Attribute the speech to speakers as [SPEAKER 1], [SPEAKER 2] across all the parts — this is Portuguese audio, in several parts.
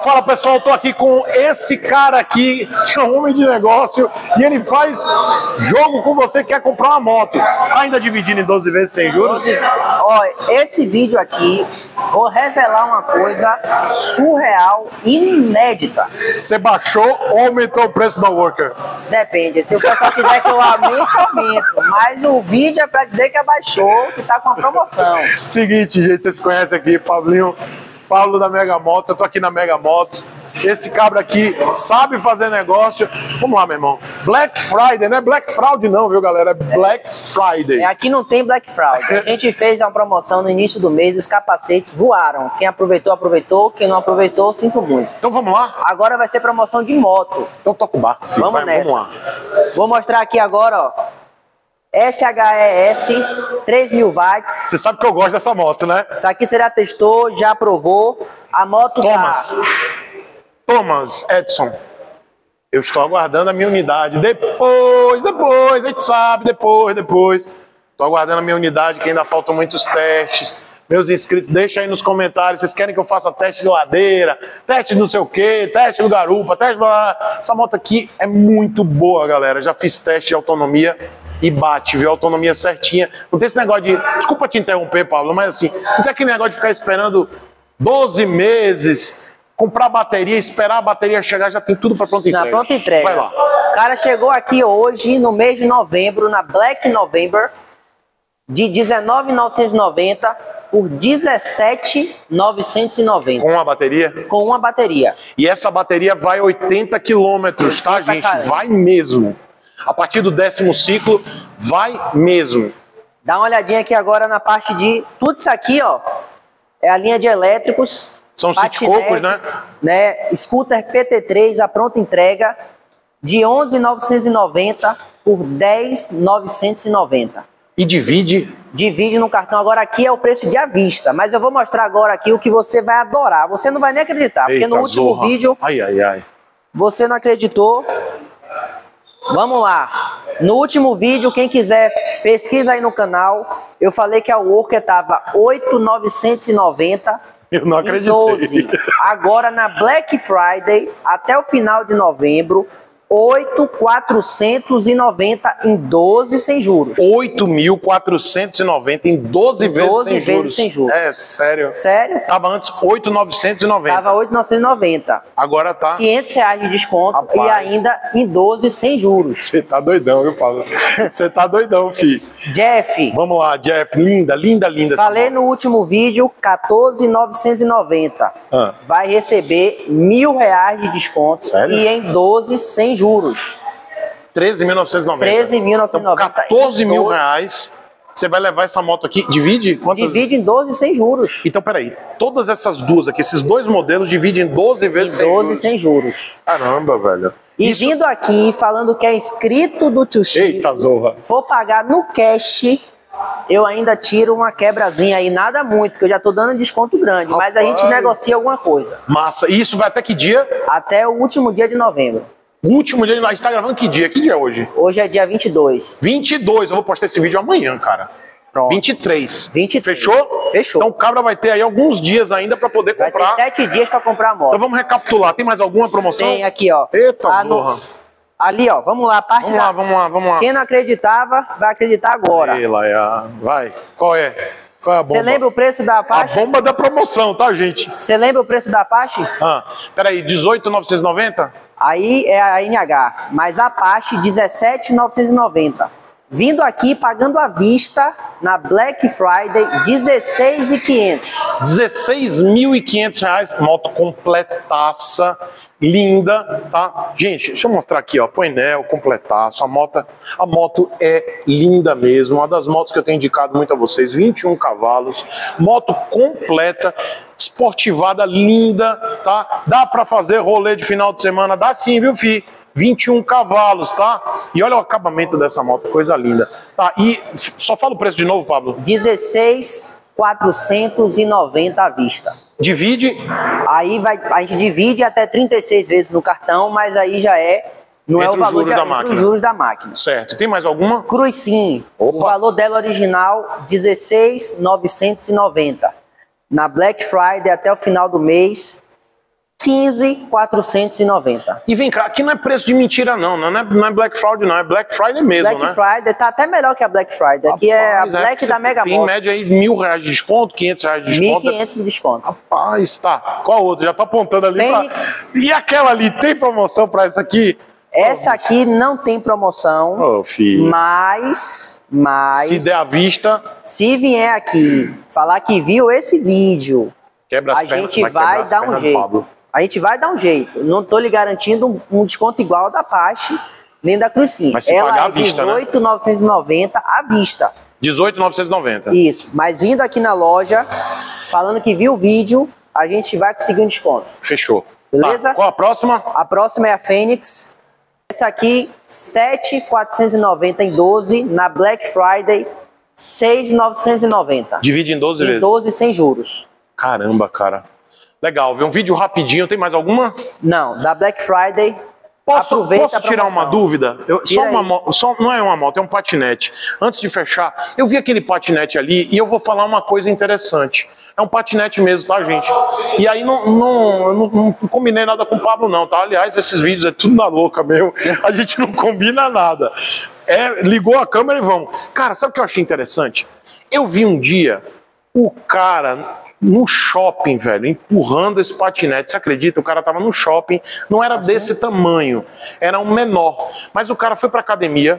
[SPEAKER 1] Fala pessoal, eu tô aqui com esse cara aqui, que é um homem de negócio, e ele faz jogo com você que quer comprar uma moto. Ainda dividindo em 12 vezes sem juros?
[SPEAKER 2] Ó, esse vídeo aqui, vou revelar uma coisa surreal, inédita.
[SPEAKER 1] Você baixou ou aumentou o preço da Worker?
[SPEAKER 2] Depende, se o pessoal quiser que eu aumente, eu aumento. Mas o vídeo é pra dizer que abaixou, que tá com a promoção.
[SPEAKER 1] Seguinte, gente, vocês conhecem aqui, Pablo da Mega Motos, eu tô aqui na Mega Motos. Esse cabra aqui sabe fazer negócio. Vamos lá, meu irmão. Black Friday, não é Black Fraud não, viu, galera? É Black Friday.
[SPEAKER 2] Aqui não tem Black Fraud. A gente fez uma promoção no início do mês, os capacetes voaram. Quem aproveitou, aproveitou. Quem não aproveitou, sinto muito.
[SPEAKER 1] Então vamos lá?
[SPEAKER 2] Agora vai ser promoção de moto.
[SPEAKER 1] Então toca o barco, filho.
[SPEAKER 2] Vamos nessa.
[SPEAKER 1] Vamos lá.
[SPEAKER 2] Vou mostrar aqui agora, ó. SHES 3000 watts.
[SPEAKER 1] Você sabe que eu gosto dessa moto, né?
[SPEAKER 2] Isso aqui você já testou, já provou. A moto
[SPEAKER 1] Thomas Edson, eu estou aguardando a minha unidade. Depois, a gente sabe, depois. Estou aguardando a minha unidade, que ainda faltam muitos testes. Meus inscritos, deixa aí nos comentários, vocês querem que eu faça teste de ladeira, teste de não sei o que, teste do garupa, teste de... Essa moto aqui é muito boa, galera. Já fiz teste de autonomia e bate, viu? Autonomia certinha. Não tem esse negócio de... Desculpa te interromper, Pablo, mas assim, não tem aquele negócio de ficar esperando 12 meses... Comprar bateria, esperar a bateria chegar, já tem tudo para pronta entrega.
[SPEAKER 2] Na pronta entrega.
[SPEAKER 1] Vai lá.
[SPEAKER 2] O cara chegou aqui hoje, no mês de novembro, na Black November, de R$19.990 por R$17.990.
[SPEAKER 1] Com a bateria?
[SPEAKER 2] Com uma bateria.
[SPEAKER 1] E essa bateria vai 80 quilômetros, tá, gente?
[SPEAKER 2] Caramba.
[SPEAKER 1] Vai mesmo. A partir do 10º ciclo, vai mesmo.
[SPEAKER 2] Dá uma olhadinha aqui agora na parte de... Tudo isso aqui, ó, é a linha de elétricos...
[SPEAKER 1] São Citicocos, né?
[SPEAKER 2] Scooter PT3, a pronta entrega, de R$11.990 por R$10.990.
[SPEAKER 1] E divide?
[SPEAKER 2] Divide no cartão. Agora aqui é o preço de à vista, mas eu vou mostrar agora aqui o que você vai adorar. Você não vai nem acreditar, porque no último vídeo você não acreditou. Vamos lá. No último vídeo, quem quiser, pesquisa aí no canal. Eu falei que a Worker estava R$8.990.
[SPEAKER 1] Eu não acreditei.
[SPEAKER 2] 12. Agora na Black Friday, até o final de novembro, R$8.490 em 12 sem juros.
[SPEAKER 1] 8.490 em 12 vezes sem juros. É, sério.
[SPEAKER 2] Sério?
[SPEAKER 1] Tava antes 8.990.
[SPEAKER 2] Tava 8.990.
[SPEAKER 1] Agora tá
[SPEAKER 2] R$500 de desconto. Rapaz. E ainda em 12 sem juros.
[SPEAKER 1] Você tá doidão, viu, Paulo? Você tá doidão, filho.
[SPEAKER 2] Jeff.
[SPEAKER 1] Vamos lá, Jeff. Linda.
[SPEAKER 2] Falei no último vídeo, R$14.990. Vai receber R$1.000 de desconto.
[SPEAKER 1] Sério?
[SPEAKER 2] E em 12 sem juros.
[SPEAKER 1] 13.990.
[SPEAKER 2] 13.990.
[SPEAKER 1] Então, R$14.000. Você vai levar essa moto aqui, divide?
[SPEAKER 2] Divide em 12 sem juros.
[SPEAKER 1] Então, peraí, todas essas duas aqui, esses dois modelos, dividem em 12 vezes sem juros?
[SPEAKER 2] 12 sem juros.
[SPEAKER 1] Caramba, velho.
[SPEAKER 2] E vindo aqui, falando que é inscrito do Tio Chico,
[SPEAKER 1] eita, zorra.
[SPEAKER 2] For pagar no cash, eu ainda tiro uma quebrazinha aí, nada muito, porque eu já tô dando desconto grande, mas a gente negocia alguma coisa.
[SPEAKER 1] Massa. E isso vai até que dia?
[SPEAKER 2] Até o último dia de novembro.
[SPEAKER 1] O último dia de novembro. A gente tá gravando que dia? Que dia é hoje?
[SPEAKER 2] Hoje é dia 22.
[SPEAKER 1] 22. Eu vou postar esse vídeo amanhã, cara. Pronto. 23.
[SPEAKER 2] 23.
[SPEAKER 1] Fechou?
[SPEAKER 2] Fechou.
[SPEAKER 1] Então o cabra vai ter aí alguns dias ainda pra poder comprar.
[SPEAKER 2] Vai ter 7 dias pra comprar a moto.
[SPEAKER 1] Então vamos recapitular. Tem mais alguma promoção?
[SPEAKER 2] Tem aqui, ó.
[SPEAKER 1] Eita, zorra.
[SPEAKER 2] Ali, ó. Vamos lá, parte
[SPEAKER 1] Vamos lá.
[SPEAKER 2] Quem não acreditava, vai acreditar agora.
[SPEAKER 1] Vai. Qual é? Qual é a bomba?
[SPEAKER 2] Você lembra o preço da Apache?
[SPEAKER 1] A bomba da promoção, tá, gente?
[SPEAKER 2] Você lembra o preço da Apache?
[SPEAKER 1] Peraí, 18.990?
[SPEAKER 2] Aí é a NH, mas a Apache 17.990. Vindo aqui, pagando à vista, na Black Friday, 16.500.
[SPEAKER 1] R$16.500, moto completaça, linda, tá? Gente, deixa eu mostrar aqui, ó, painel completaço, a moto é linda mesmo, uma das motos que eu tenho indicado muito a vocês, 21 cavalos, moto completa, esportivada, linda, tá? Dá pra fazer rolê de final de semana, dá sim, viu, fi? 21 cavalos, tá? E olha o acabamento dessa moto, coisa linda. Tá, e só fala o preço de novo, Pablo.
[SPEAKER 2] 16.490 à vista.
[SPEAKER 1] Divide?
[SPEAKER 2] Aí a gente divide até 36 vezes no cartão, mas aí já não é o valor dos juros da máquina.
[SPEAKER 1] Certo. Tem mais alguma?
[SPEAKER 2] Cruz sim. O valor dela original, 16.990. Na Black Friday até o final do mês, 15.490.
[SPEAKER 1] E vem cá, aqui não é preço de mentira não é Black Friday não, é Black Friday mesmo,
[SPEAKER 2] Black Friday tá até melhor que a Black Friday. Aqui é a Black da Mega Motos.
[SPEAKER 1] Tem em média aí R$1.000 de desconto, R$500 de desconto.
[SPEAKER 2] R$1.500 de desconto.
[SPEAKER 1] Rapaz, tá. Qual outra? Já tô apontando ali
[SPEAKER 2] Fênix.
[SPEAKER 1] E aquela ali, tem promoção pra essa aqui?
[SPEAKER 2] Essa aqui não tem promoção,
[SPEAKER 1] filho.
[SPEAKER 2] mas...
[SPEAKER 1] Se der à vista...
[SPEAKER 2] Se vier aqui falar que viu esse vídeo, a gente vai dar um jeito. A gente vai dar um jeito. Não tô lhe garantindo um desconto igual ao da Apache, nem da Cruzinho.
[SPEAKER 1] Mas se pagar à vista, né?
[SPEAKER 2] R$18.990 à vista.
[SPEAKER 1] R$18.990.
[SPEAKER 2] Isso. Mas vindo aqui na loja, falando que viu o vídeo, a gente vai conseguir um desconto.
[SPEAKER 1] Fechou.
[SPEAKER 2] Beleza?
[SPEAKER 1] Tá. Qual a próxima?
[SPEAKER 2] A próxima é a Fênix. Essa aqui, 7.490 em 12, na Black Friday, 6.990.
[SPEAKER 1] Divide em 12 vezes.
[SPEAKER 2] Em 12 sem juros.
[SPEAKER 1] Caramba, cara. Legal, viu? Um vídeo rapidinho. Tem mais alguma?
[SPEAKER 2] Não, da Black Friday.
[SPEAKER 1] Posso tirar uma dúvida? Não é uma moto, é um patinete. Antes de fechar, eu vi aquele patinete ali e eu vou falar uma coisa interessante. É um patinete mesmo, tá, gente? E aí não combinei nada com o Pablo, não, tá? Aliás, esses vídeos é tudo na louca, meu. A gente não combina nada. Ligou a câmera e vamos. Cara, sabe o que eu achei interessante? Eu vi um dia o cara no shopping, velho, empurrando esse patinete. Você acredita? O cara tava no shopping, não era desse tamanho, era um menor. Mas o cara foi pra academia,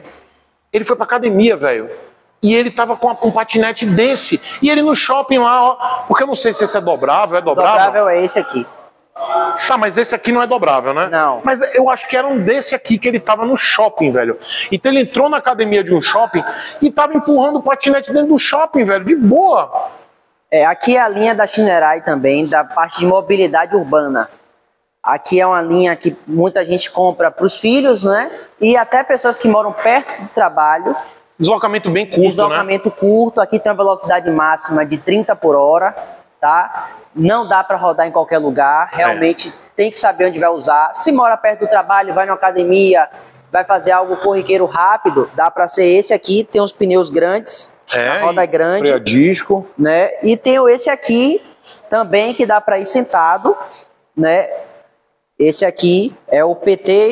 [SPEAKER 1] velho. E ele tava com um patinete desse. E ele no shopping lá, ó. Porque eu não sei se esse é dobrável,
[SPEAKER 2] Dobrável é esse aqui.
[SPEAKER 1] Tá, mas esse aqui não é dobrável, né?
[SPEAKER 2] Não.
[SPEAKER 1] Mas eu acho que era um desse aqui que ele tava no shopping, velho. Então ele entrou na academia de um shopping e tava empurrando o patinete dentro do shopping, velho, de boa.
[SPEAKER 2] Aqui é a linha da Shinerai também, da parte de mobilidade urbana. Aqui é uma linha que muita gente compra para os filhos, né? E até pessoas que moram perto do trabalho.
[SPEAKER 1] Deslocamento bem curto,
[SPEAKER 2] Deslocamento curto. Aqui tem uma velocidade máxima de 30 por hora, tá? Não dá para rodar em qualquer lugar. Realmente tem que saber onde vai usar. Se mora perto do trabalho, vai na academia, vai fazer algo corriqueiro rápido, dá para ser esse aqui. Tem uns pneus grandes. A roda é grande,
[SPEAKER 1] freio a disco,
[SPEAKER 2] né? E tem esse aqui também que dá para ir sentado, né? Esse aqui é o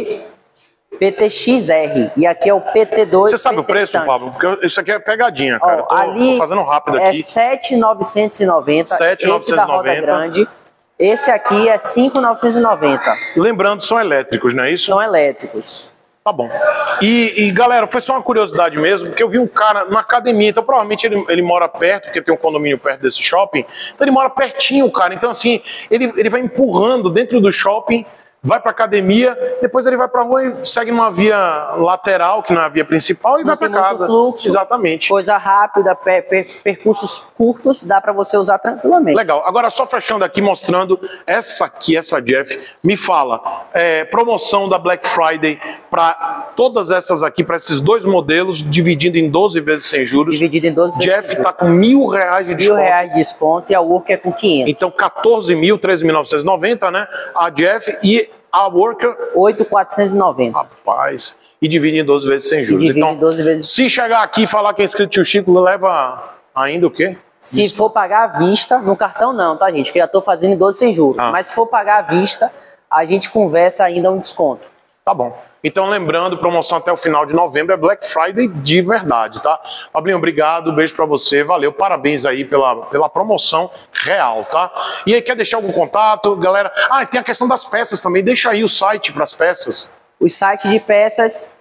[SPEAKER 2] PTXR e aqui é o PT2.
[SPEAKER 1] Você sabe o preço, Pablo? Porque isso aqui é pegadinha, cara.
[SPEAKER 2] Ali
[SPEAKER 1] tô fazendo rápido aqui.
[SPEAKER 2] É 7.990. Esse da roda grande. Esse aqui é 5.990.
[SPEAKER 1] Lembrando, são elétricos, não é isso?
[SPEAKER 2] São elétricos.
[SPEAKER 1] Tá bom. E galera, foi só uma curiosidade mesmo, porque eu vi um cara na academia, então provavelmente ele mora perto, porque tem um condomínio perto desse shopping, então ele mora pertinho, cara. Então assim, ele vai empurrando dentro do shopping, vai pra academia, depois ele vai pra rua e segue numa via lateral, que não é a via principal, e vai pra casa.
[SPEAKER 2] Fluxo,
[SPEAKER 1] exatamente.
[SPEAKER 2] Coisa rápida, percursos curtos, dá pra você usar tranquilamente.
[SPEAKER 1] Legal. Agora só fechando aqui, mostrando essa aqui, essa Jeff, me fala, promoção da Black Friday pra todas essas aqui, pra esses dois modelos, dividindo em 12 vezes sem juros.
[SPEAKER 2] Dividido em 12 vezes.
[SPEAKER 1] Jeff tá com R$1.000 de desconto.
[SPEAKER 2] R$1.000 de desconto e a Worker é com 500.
[SPEAKER 1] Então 14.000, 13.990, né? A Jeff e a Worker
[SPEAKER 2] 8.490.
[SPEAKER 1] Rapaz, e divide em 12 vezes sem juros. Então,
[SPEAKER 2] 12 vezes.
[SPEAKER 1] Se chegar aqui e falar que é inscrito Tio Chico, leva ainda o quê?
[SPEAKER 2] Se for pagar à vista, no cartão não, tá, gente? Que eu já tô fazendo em 12 sem juros. Mas se for pagar à vista, a gente conversa ainda um desconto.
[SPEAKER 1] Tá bom. Então, lembrando, promoção até o final de novembro é Black Friday de verdade, tá? Fabrinho, obrigado, beijo pra você, valeu, parabéns aí pela promoção real, tá? E aí, quer deixar algum contato, galera? Tem a questão das peças também, deixa aí o site pras peças.
[SPEAKER 2] O site de peças,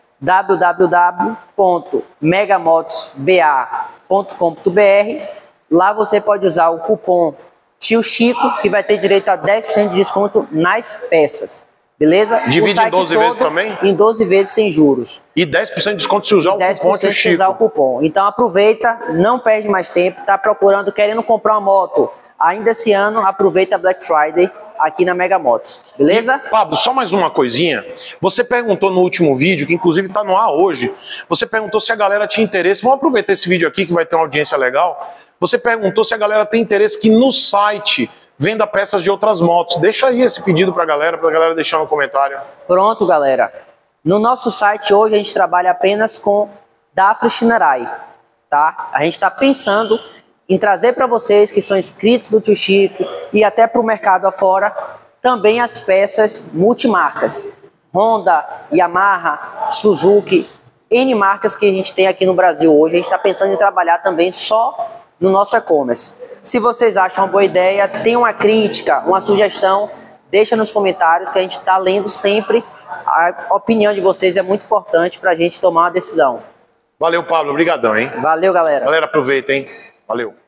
[SPEAKER 2] www.megamotosba.com.br. Lá você pode usar o cupom Tio Chico, que vai ter direito a 10% de desconto nas peças. Beleza?
[SPEAKER 1] Divide em 12 vezes também?
[SPEAKER 2] Em 12 vezes sem juros.
[SPEAKER 1] E 10% de desconto se usar o cupom Tio Chico.
[SPEAKER 2] Usar o cupom. Então aproveita, não perde mais tempo, tá procurando, querendo comprar uma moto. Ainda esse ano, aproveita a Black Friday aqui na Mega Motos. Beleza?
[SPEAKER 1] E, Pablo, só mais uma coisinha. Você perguntou no último vídeo, que inclusive tá no ar hoje, você perguntou se a galera tinha interesse. Vamos aproveitar esse vídeo aqui que vai ter uma audiência legal. Você perguntou se a galera tem interesse que no site venda peças de outras motos. Deixa aí esse pedido pra galera deixar no comentário.
[SPEAKER 2] Pronto, galera. No nosso site hoje a gente trabalha apenas com Dafra Shinerai, tá? A gente está pensando em trazer para vocês que são inscritos do Tio Chico e até para o mercado afora também as peças multimarcas. Honda, Yamaha, Suzuki, N marcas que a gente tem aqui no Brasil hoje. A gente está pensando em trabalhar também só no nosso e-commerce. Se vocês acham uma boa ideia, tem uma crítica, uma sugestão, deixa nos comentários que a gente está lendo sempre. A opinião de vocês é muito importante para a gente tomar uma decisão.
[SPEAKER 1] Valeu, Pablo. Obrigadão, hein?
[SPEAKER 2] Valeu, galera.
[SPEAKER 1] Galera, aproveita, hein? Valeu.